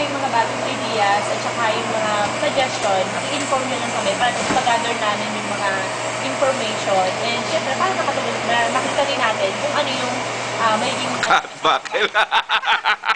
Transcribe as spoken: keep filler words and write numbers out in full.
yung mga bagong ideas at saka yung mga suggestion, i-inform nyo lang kami para mag-gather namin yung mga information. And syempre, para nakatulog na makita rin natin kung ano yung uh, magiging... Cut, bakit?